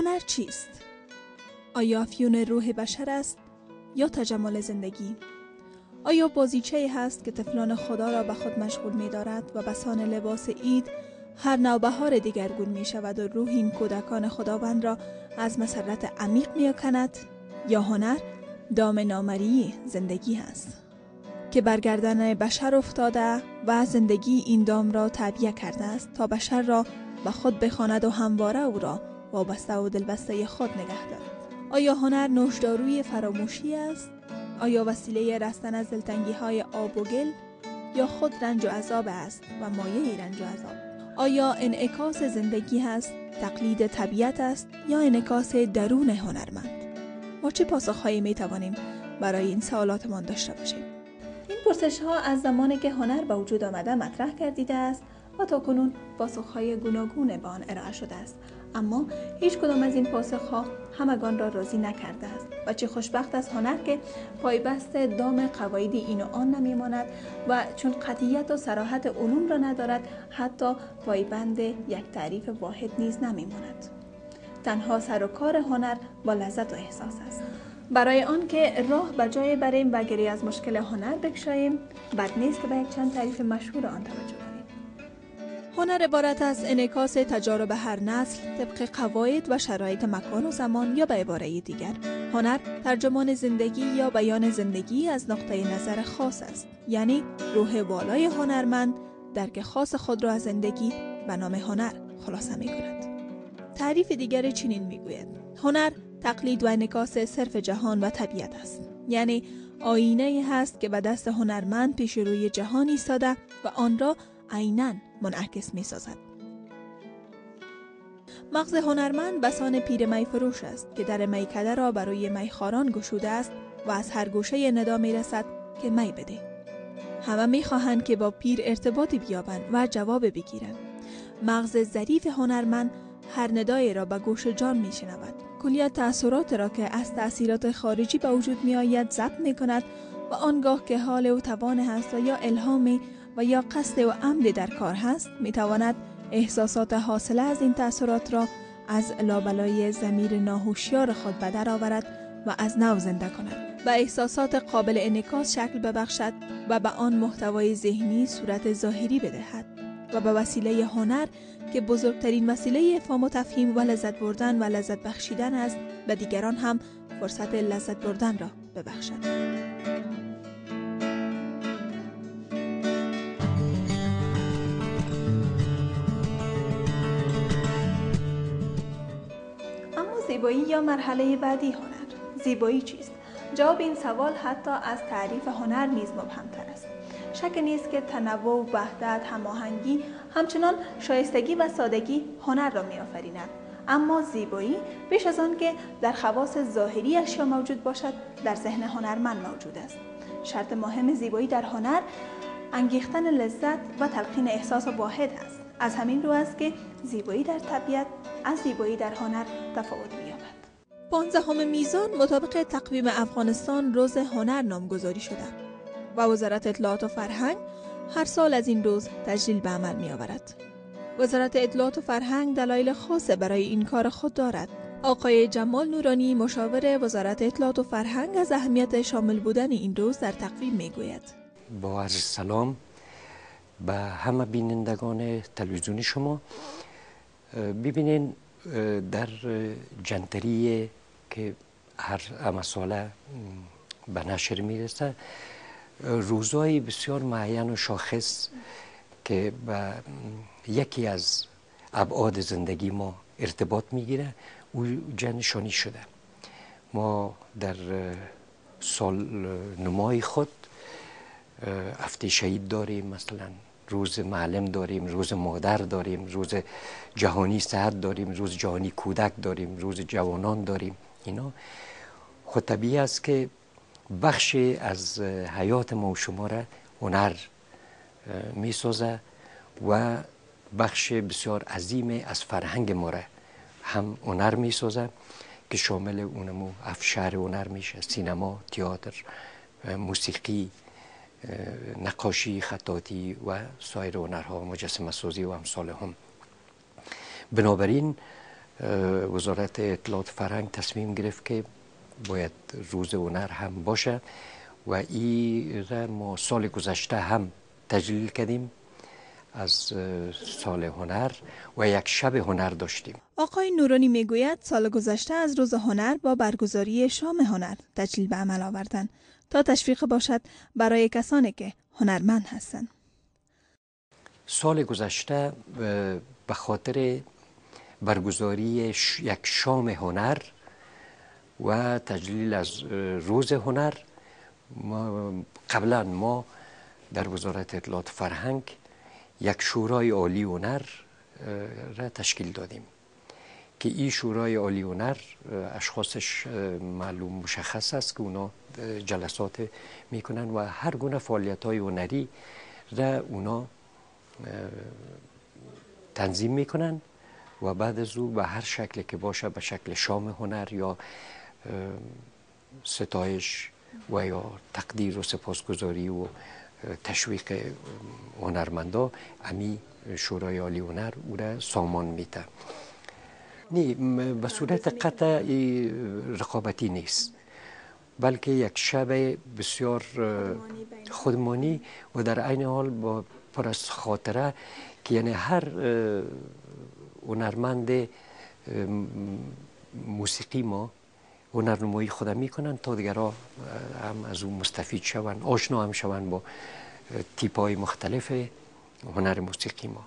هنر چیست؟ آیا افیون روح بشر است یا تجمل زندگی؟ آیا بازیچه‌ای هست که طفلان خدا را به خود مشغول می دارد و بسان لباس عید هر نوبهار دیگرگون می شود و روح این کودکان خداوند را از مسرت عمیق می کند؟ یا هنر دام نامری زندگی هست که برگردن بشر افتاده و زندگی این دام را تعبیه کرده است تا بشر را به خود بخواند و همواره او را وابسته و دلبسته خود نگه دارد؟ آیا هنر نوشداروی فراموشی است؟ آیا وسیله رستن از دلتنگی های آب و گل یا خود رنج و عذاب است و مایه رنج و عذاب؟ آیا انعکاس زندگی هست، تقلید طبیعت است یا انعکاس درون هنرمند؟ ما چه پاسخهایی می توانیم برای این سوالاتمان داشته باشیم؟ این پرسش ها از زمانی که هنر به وجود آمده مطرح گردیده است و تا کنون پاسخهای گوناگون به آن ارائه شده است، اما هیچ کدام از این پاسخها همگان را راضی نکرده است و چه خوشبخت است هنر که پایبست دام قواعد این و آن نمیماند و چون قطعیت و صراحت علوم را ندارد حتی پایبند یک تعریف واحد نیز نمیماند. تنها سر و کار هنر با لذت و احساس است. برای آن که راه به جای بریم و گری از مشکل هنر بکشاییم، بد نیست که به یک چند تعریف مشهور آن توجه کنیم. هنر عبارت از انعکاس تجارب هر نسل طبق قواعد و شرایط مکان و زمان، یا به عباره دیگر هنر ترجمان زندگی یا بیان زندگی از نقطه نظر خاص است. یعنی روح والای هنرمند درک خاص خود را از زندگی به نام هنر خلاصه می کند. تعریف دیگر چنین می گوید: هنر تقلید و انعکاس صرف جهان و طبیعت است. یعنی آینه هست که به دست هنرمند پیش روی جهان ایستاده و آن را عیناً منعکس می سازد. مغز هنرمند بسان پیر می فروش است که در میکده را برای میخواران گشوده است و از هر گوشه ندا می رسد که می بده. همه می خواهند که با پیر ارتباطی بیابند و جواب بگیرند. مغز ظریف هنرمند هر ندای را به گوش جان می شنود. کلیت تأثیرات را که از تأثیرات خارجی به وجود می آید ضبط می کند و آنگاه که حال او توان هست و یا الهامی و یا قصد و عمد در کار هست، می تواند احساسات حاصله از این تأثیرات را از لابلای ضمیر ناهوشیار خود به در آورد و از نو زنده کند، به احساسات قابل انعکاس شکل ببخشد و به آن محتوای ذهنی صورت ظاهری بدهد و به وسیله هنر که بزرگترین وسیله افهام و تفهیم و لذت بردن و لذت بخشیدن است، به دیگران هم فرصت لذت بردن را ببخشد. زیبایی یا مرحله بعدی هنر. زیبایی چیست؟ جواب این سوال حتی از تعریف هنر نیز مبهم‌تر است. شک نیست که تنوع، وحدت، هماهنگی، همچنان شایستگی و سادگی هنر را می‌آفریند. اما زیبایی بیش از آن که در خواص ظاهری اشیا موجود باشد، در ذهن هنرمند موجود است. شرط مهم زیبایی در هنر انگیختن لذت و تلقین احساس واحد است. از همین رو است که زیبایی در طبیعت از زیبایی در هنر تفاوت می‌یابد. 15 میزان مطابق تقویم افغانستان روز هنر نامگذاری شده و وزارت اطلاعات و فرهنگ هر سال از این روز تجلیل به عمل می‌آورد. وزارت اطلاعات و فرهنگ دلایل خاص برای این کار خود دارد. آقای جمال نورانی مشاور وزارت اطلاعات و فرهنگ از اهمیت شامل بودن این روز در تقویم می‌گوید. با عرض سلام به همه بینندگان تلویزیونی شما. ببینین در جنتری که هر ساله به نشر میرسه روزهای بسیار معین و شاخص که به یکی از ابعاد زندگی ما ارتباط میگیره او جنشانی شده. ما در سال نمای خود هفته شهید داریم، مثلا روز معلم داریم، روز مادر داریم، روز جهانی صحت داریم، روز جهانی کودک داریم، روز جوانان داریم. اینا خود طبیعی است که بخشی از حیات ما و شما را هنر می سازه و بخش بسیار عظیم از فرهنگ ما را هم هنر می سازه که شامل اونمو افشار هنر میشه، سینما، تئاتر، موسیقی، نقاشی، خطاطی و سایر هنرها، مجسمه سازی و امثال هم. بنابراین وزارت اطلاعات فرهنگ تصمیم گرفت که باید روز هنر هم باشه و این را ما سال گذشته هم تجلیل کردیم از سال هنر و یک شب هنر داشتیم. آقای نورانی میگوید سال گذشته از روز هنر با برگزاری شام هنر تجلیل به عمل آوردند تا تشویق باشد برای کسانی که هنرمند هستند. سال گذشته به خاطر برگزاری یک شام هنر و تجلیل از روز هنر قبلا ما در وزارت اطلاعات فرهنگ یک شورای عالی هنر را تشکیل دادیم که این شورای عالی هنر اشخاصش معلوم مشخص است که اونا جلسات میکنن و هر گونه فعالیت های هنری را اونا تنظیم میکنن و بعد از او به هر شکلی که باشه، به شکل شام هنر یا ستایش و یا تقدیر و سپاسگزاری و تشویق هنرمندا، امی شورای عالی هنر او را سامان میده. نه به صورت قطع رقابتی نیست، بلکه یک شب بسیار خودمانی و در عین حال با پر از خاطره که یعنی هر هنرمند موسیقی ما هنرنمایی خود میکنن تا دیگرها هم از اون مستفید شوند، آشنا هم شوند با تیپ‌های مختلف هنر موسیقی ما.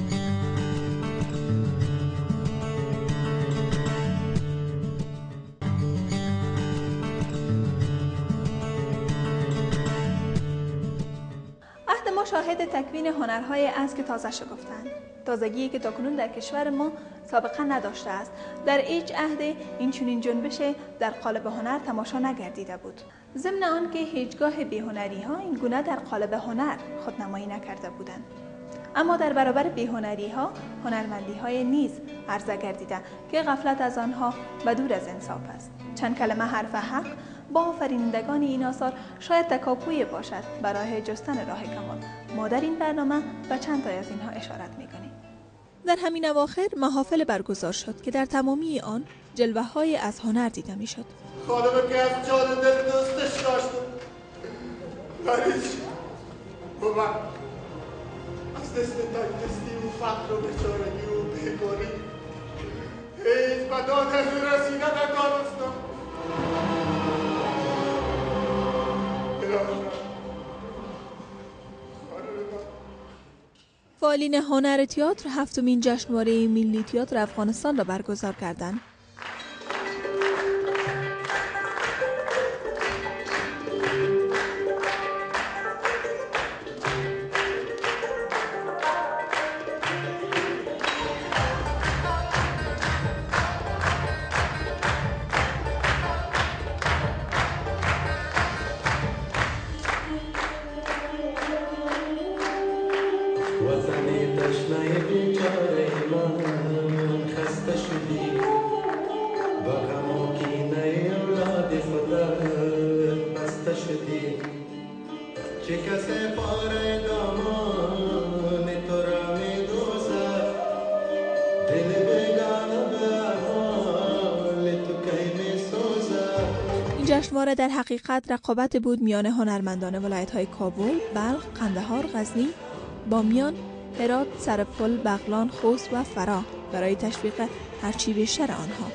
ما شاهد تکوین هنرهای است که تازه شکفتند. تازگی که تاکنون در کشور ما سابقه نداشته است. در هیچ عهد این چنین جنبش در قالب هنر تماشا نگردیده بود. ضمن آن که هیچگاه بی‌هنری ها این گونه در قالب هنر خودنمایی نکرده بودند. اما در برابر بی‌هنری ها هنرمندی های نیز عرضه گردیده که غفلت از آنها بدور از انصاف است. چند کلمه حرف حق با آفرینندگان این آثار شاید تکاپویی باشد برای جستن راه کمال. ما در این برنامه به چند تای از اینها اشارت می‌کنیم. در همین اواخر محافل برگزار شد که در تمامی آن جلوه‌های از هنر دیده می‌شد. خانم که از جان دل دوستش داشت غریش بابا از دست تنگستی و فقر و بیچارگی و بیگاری هیچ به داد از او رسیده ندانستم. فعالین هنر تئاتر هفتمین جشنواره ملی تئاتر افغانستان را برگزار کردند. جشنواره در حقیقت رقابت بود میان هنرمندان ولایت‌های کابل، بلخ، قندهار، غزنی، بامیان، هرات، سرپل، بغلان، خوست و فراه برای تشویق هرچی بیشتر آنها.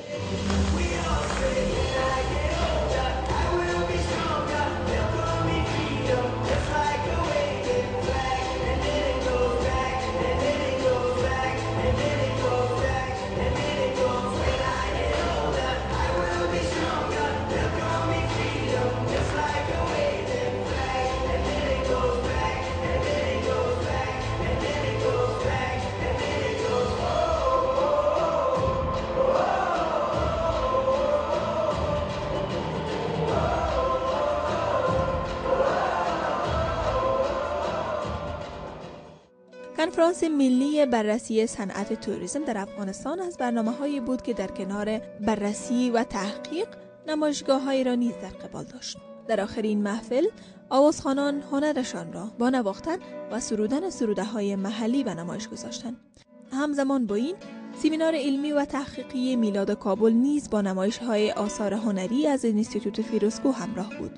کنفرانس ملی بررسی صنعت توریسم در افغانستان از برنامه‌هایی بود که در کنار بررسی و تحقیق نمایشگاه‌هایی را نیز در قبال داشت. در آخر این محفل آوازخوانان هنرشان را با نواختن و سرودن سروده‌های محلی به نمایش گذاشتند. همزمان با این سمینار علمی و تحقیقی میلاد کابل نیز با نمایش‌های آثار هنری از انستیتوت فیروزکوه همراه بود.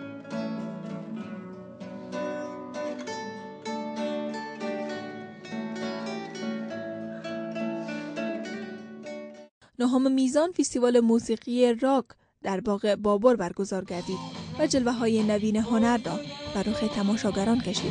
نهم میزان فستیوال موسیقی راک در باغ بابر برگزار گردید و جلوه‌های نوین هنر را بر رخ تماشاگران کشید.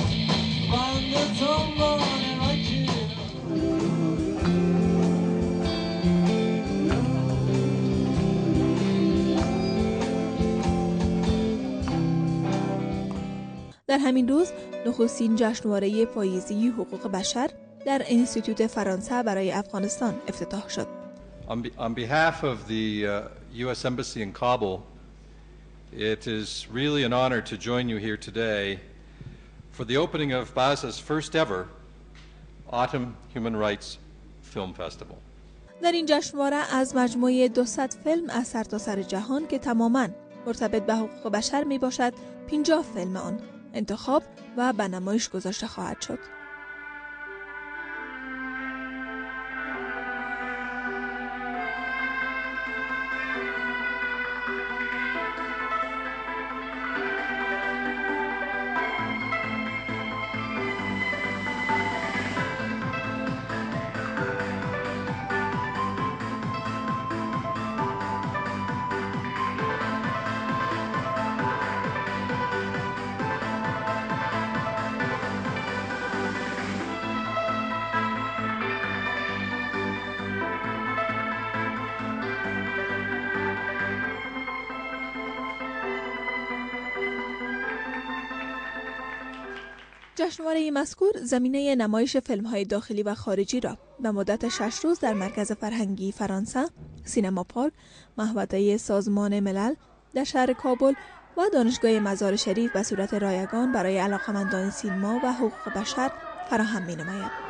در همین روز نخستین جشنواره پاییزی حقوق بشر در انستیتوت فرانسه برای افغانستان افتتاح شد. On behalf of the U.S. Embassy in Kabul, it is really an honor to join you here today for the opening of BASA's first ever Autumn Human Rights Film Festival. در این جشنواره از مجموعه 200 فیلم از سرتاسر جهان که تماماً مرتبط به حقوق بشر می باشد 50 فیلم آن انتخاب و به نمایش گذاشته خواهد شد. جشنواره مذکور زمینه نمایش فیلم‌های داخلی و خارجی را به مدت 6 روز در مرکز فرهنگی فرانسه، سینما پارک، محوطه سازمان ملل در شهر کابل و دانشگاه مزار شریف به صورت رایگان برای علاقه‌مندان سینما و حقوق بشر فراهم می‌نماید.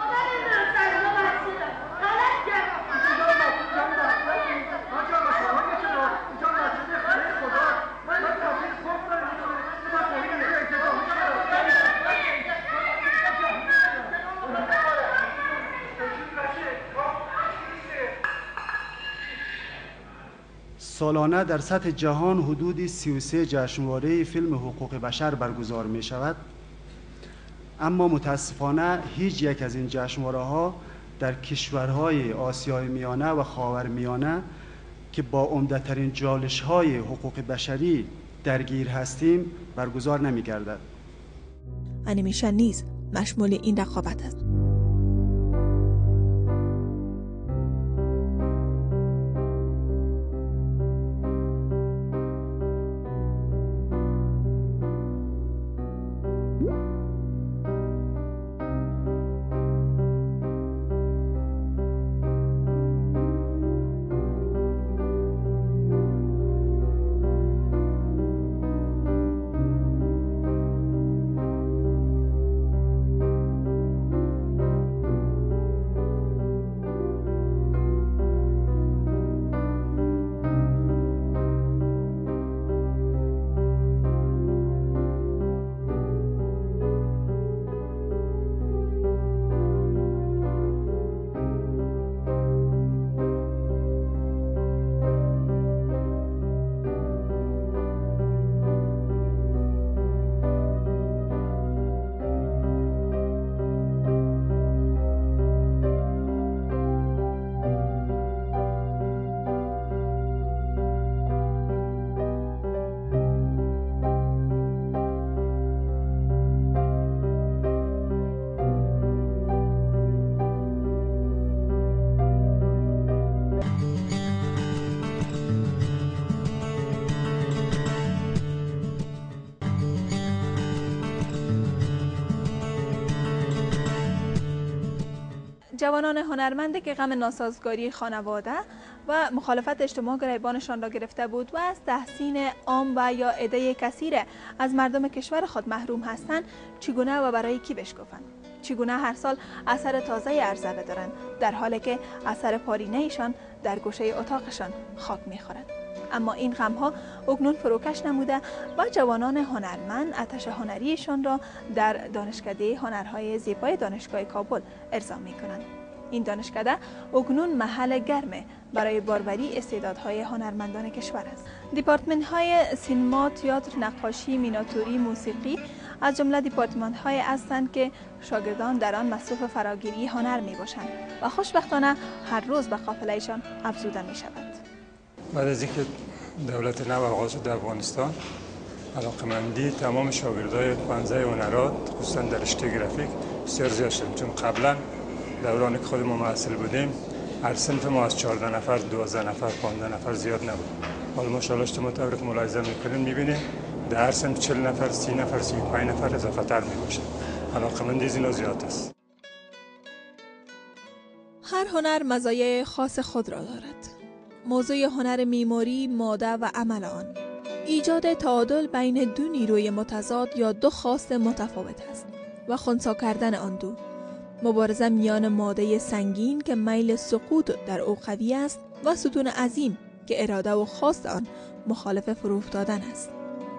سالانه در سطح جهان حدود 33 جشنواره فیلم حقوق بشر برگزار می شود، اما متاسفانه هیچ یک از این جشنواره ها در کشورهای آسیای میانه و خاورمیانه که با عمده‌ترین جالش های حقوق بشری درگیر هستیم برگزار نمی گردد. انیمیشن نیز مشمول این رقابت است. جوانان هنرمندی که غم ناسازگاری خانواده و مخالفت اجتماع گریبانشان را گرفته بود و از تحسین عام و یا عده کثیر از مردم کشور خود محروم هستند، چگونه و برای کی بشکفند؟ چگونه هر سال اثر تازه ارزوه دارند در حالی که اثر پارینه ایشان در گوشه اتاقشان خاک می‌خورد؟ اما این غم‌ها اکنون فروکش نموده و جوانان هنرمند آتش هنریشان را در دانشکده هنرهای زیبای دانشگاه کابل ارضا می‌کنند. این دانشکده اکنون محل گرمه برای باربری استعدادهای هنرمندان کشور است. دیپارتمنت های سینما، تئاتر، نقاشی، میناتوری، موسیقی از جمله دیپارتمنت های هستند که شاگردان در آن مصروف فراگیری هنر می باشند و خوشبختانه هر روز به قافلهشان افزوده می شود. بعد از اینکه دولت نو آغاز شد در افغانستان، علاقمندی تمام شاگردای پانزه هنرات خصوصا در رشته گرافیک بسیار زیاد شد. چون قبلا دورانی که خودمون محصل بودیم هر صنف ما از 14 نفر، 12 نفر، 15 نفر زیاد نبود. حالا ماشاءالله شما طوری که ملاحظه میکنین میبینید در هر صنف 40 نفر، 30 نفر، 35 نفر اضافه تر میباشه. علاقمندی از اینا زیاد است. هر هنر مزایای خاص خود را دارد. موضوع هنر معماری، ماده و عمل آن ایجاد تعادل بین دو نیروی متضاد یا دو خواست متفاوت است و خنثی کردن آن دو. مبارزه میان ماده سنگین که میل سقوط در او قوی است و ستون عظیم که اراده و خواست آن مخالف فرو افتادن است.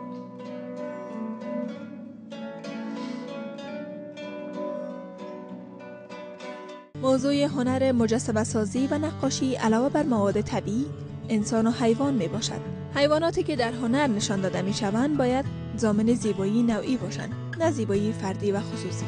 موضوع هنر مجسمه سازی و نقاشی علاوه بر مواد طبیعی، انسان و حیوان می باشد. حیواناتی که در هنر نشان داده می شوند باید ضامن زیبایی نوعی باشند، نه زیبایی فردی و خصوصی.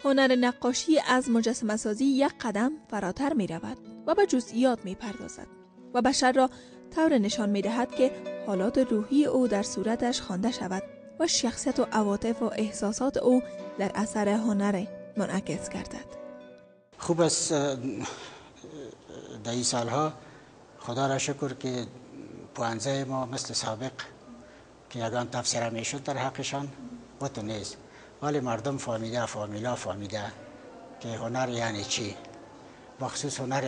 هنر نقاشی از مجسمه سازی یک قدم فراتر می رود و به جزئیات می پردازد و بشر را طور نشان می دهد که حالات روحی او در صورتش خوانده شود و شخصیت و عواطف و احساسات او در اثر هنر منعکس گردد. خوب است در این سالها خدا را شکر که پوانزه ما مثل سابق که یگان تفسیر می شد در حقشان و تو نیست، ولی مردم فهمیده، فامیلا فهمیده که هنر یعنی چی. بخصوص هنر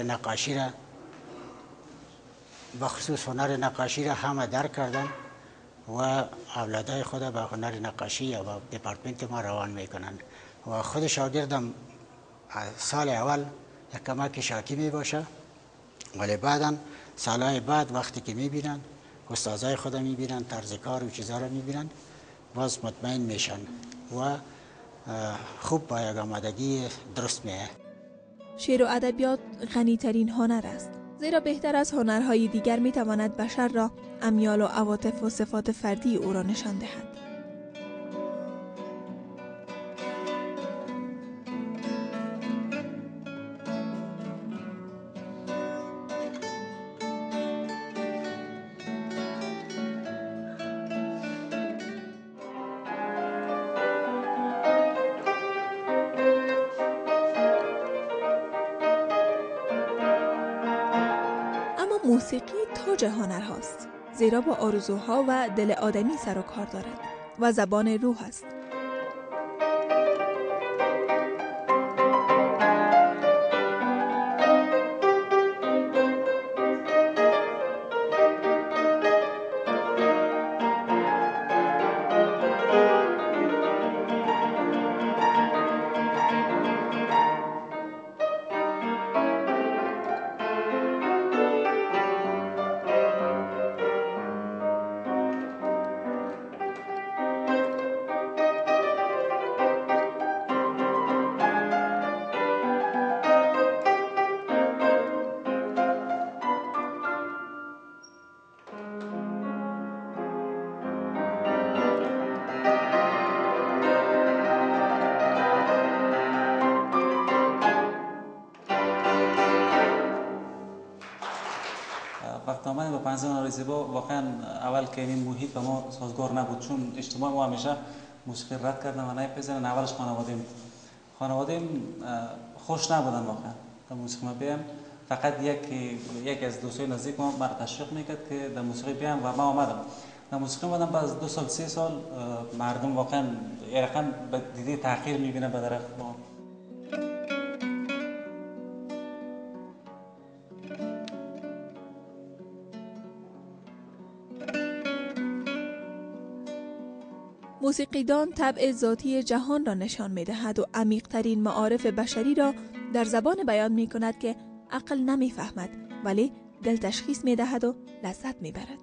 نقاشی را همه درک کردن و اولادای خود به هنر نقاشی یا به دپارتمنت ما روان میکنن و خود شاگردم سال اول یک کمک شاکی می باشه، ولی بعدا سالهای بعد وقتی که می بینن استادای خود می بینن، طرز کار و چیزا رو می بینن، باز مطمئن میشن و خوب با یک آمادگی درست میه. شعر و ادبیات غنی ترین هنر است، زیرا بهتر از هنرهای دیگر می تواند بشر را امیال و عواطف و صفات فردی او را نشان دهد. موسیقی تاج هنر هاست، زیرا با آرزوها و دل آدمی سر و کار دارد و زبان روح است. وقت آمدیم به پنزه هنر زیبا واقعا اول که این محیط به ما سازگار نبود، چون اجتماع ما همیشه موسیقی رد کردن و نپذیرن. اولش خانواده‌ام خوش نبودن واقعا در موسیقی ما بیام. فقط یکی از دوستای نزدیک ما مرا تشویق میکرد که در موسیقی بیام و ما آمدم در موسیقی. بعد از 2 سال 3 سال مردم واقعا یه رقم به دیده تغییر میبینن به طرف ما. موسیقیدان طبع ذاتی جهان را نشان می دهد و عمیق‌ترین معارف بشری را در زبان بیان می کند که عقل نمی فهمد، ولی دل تشخیص می دهد و لذت می برد.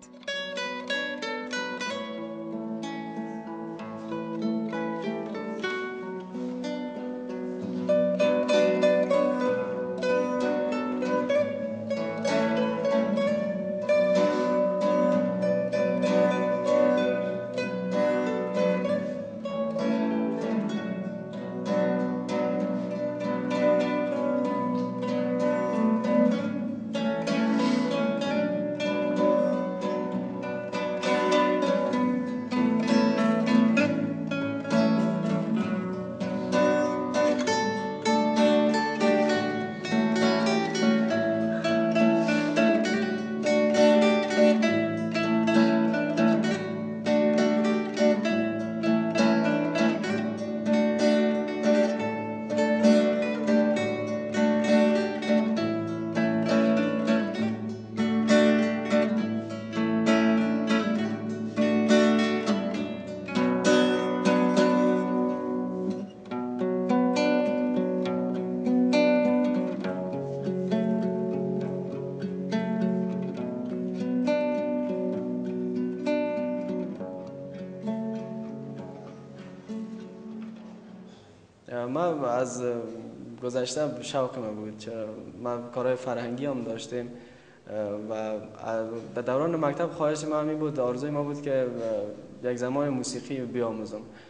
من از گذشته شوق من بود، چرا من کارهای فرهنگی هم داشتیم و در دوران مکتب خواهش من این بود، آرزوی ما بود که یک زمان موسیقی بیاموزم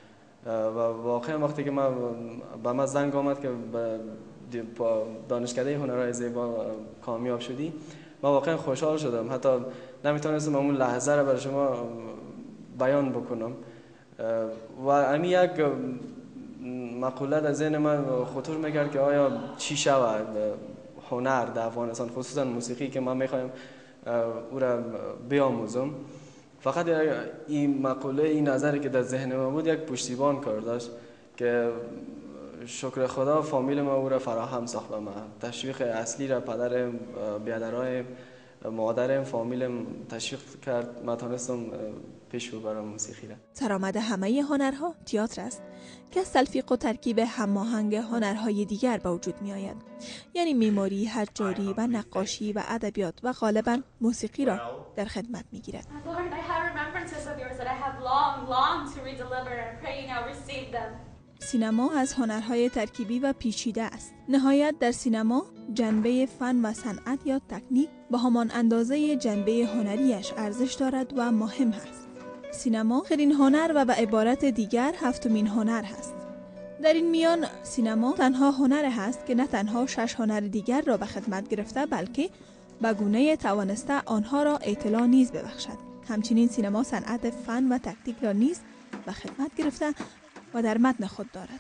و واقعا وقتی که به من زنگ آمد که دانشکده هنرهای زیبا کامیاب شدی، من واقعا خوشحال شدم. حتی نمیتونستم اون لحظه رو برای شما بیان بکنم. و امی یک مقوله در ذهن من خطور میکرد که آیا چی شود هنر در افغانستان، خصوصا موسیقی که من میخوایم او را بیاموزم. فقط این مقوله، این نظری که در ذهن من بود یک پشتیبان کار داشت که شکر خدا فامیل ما او را فراهم ساخت به من. تشویق اصلی را پدرم، بیادرای مادرم، فامیلم تشویق کرد. من تونستم پیش ببرم موسیقی را. سرآمد همه هنرها تئاتر است که از تلفیق و ترکیب هماهنگ هنرهای دیگر به وجود می آید. یعنی معماری، حجاری و نقاشی و ادبیات و غالباً موسیقی را در خدمت می گیرد. سینما از هنرهای ترکیبی و پیچیده است. نهایت در سینما جنبه فن و صنعت یا تکنیک به همان اندازه جنبه هنریش ارزش دارد و مهم است. سینما آخرین هنر و به عبارت دیگر هفتمین هنر هست. در این میان سینما تنها هنر هست که نه تنها 6 هنر دیگر را به خدمت گرفته، بلکه به گونه توانسته آنها را اطلاع نیز ببخشد. همچنین سینما صنعت فن و تکنیک را نیز به خدمت گرفته و در متن خود دارد.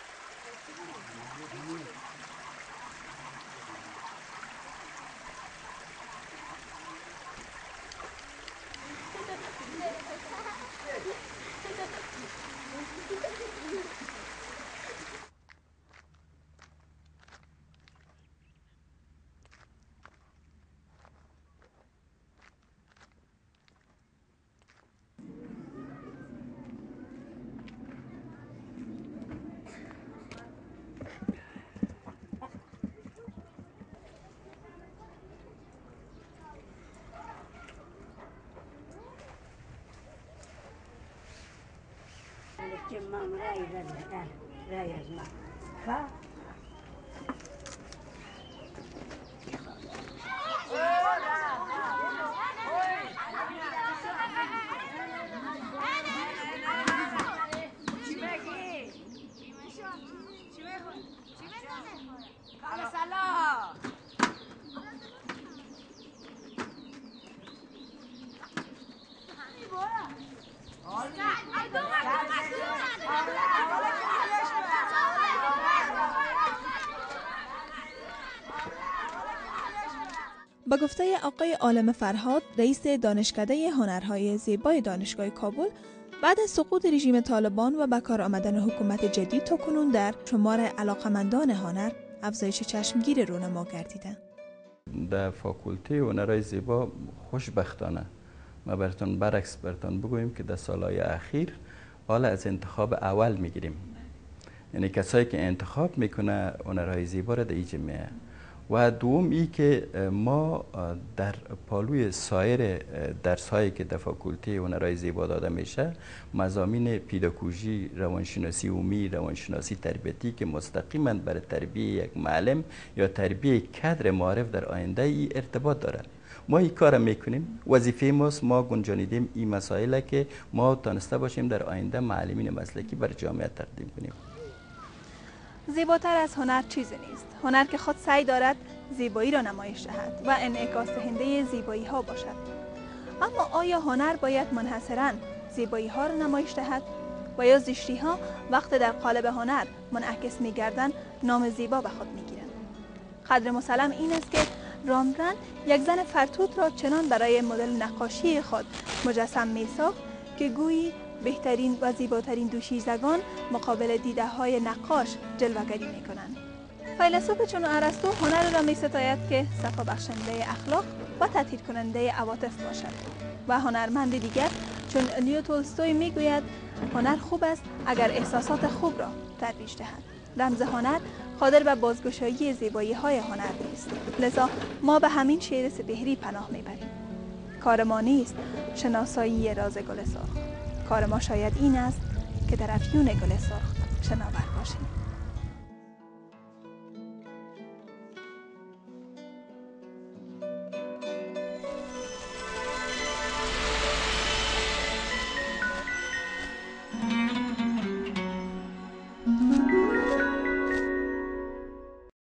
با گفته آقای عالم فرهاد، رئیس دانشکده هنرهای زیبای دانشگاه کابل، بعد از سقوط رژیم طالبان و به کار آمدن حکومت جدید تا کنون در شمار علاقمندان هنر افزایش چشمگیر رونما گردیده. در فاکولته هنرهای زیبا خوشبختانه ما برعکس براتون بگوییم که در سالهای اخیر حالا از انتخاب اول میگیریم. یعنی کسایی که انتخاب میکنه هنرهای زیبا را در اینجا میه. و دوم ای که ما در پالوی سایر درس‌هایی که در فاکولته هنرهای زیبا داده میشه، مضامین پداگوژی، روانشناسی عمومی، روانشناسی تربیتی که مستقیما برای تربیت یک معلم یا تربیت کادر معارف در آینده ای ارتباط داره. ما این کار میکنیم، وظیفه ماست، ما گنجانیدیم این مسائل که ما تانسته باشیم در آینده معلمین مسلکی بر جامعه تقدیم کنیم. زیباتر از هنر چیزی نیست. هنر که خود سعی دارد زیبایی را نمایش دهد و انعکاس دهنده زیبایی ها باشد. اما آیا هنر باید منحصراً زیبایی ها را نمایش دهد و یا زشتی ها وقت در قالب هنر منعکس می گردند نام زیبا به خود می گیرند؟ قدر مسلم این است که رامبرند یک زن فرتوت را چنان برای مدل نقاشی خود مجسم می ساخت که گویی بهترین و زیباترین دوشیزگان مقابل دیده های نقاش جلوه‌گری می کنند. فیلسوف چون ارسطو هنر را می ستاید که صفا بخشنده اخلاق و تطهیر کننده عواطف باشد و هنرمند دیگر چون لیو تولستوی می گوید هنر خوب است اگر احساسات خوب را ترویج دهد. رمز هنر قادر به بازگشایی زیبایی های هنر نیست. لذا ما به همین شعر سپهری پناه می بریم. کار ما نیست شناسایی راز گل سرخ. کار ما شاید این است که در افیون گل سرخ شناورد.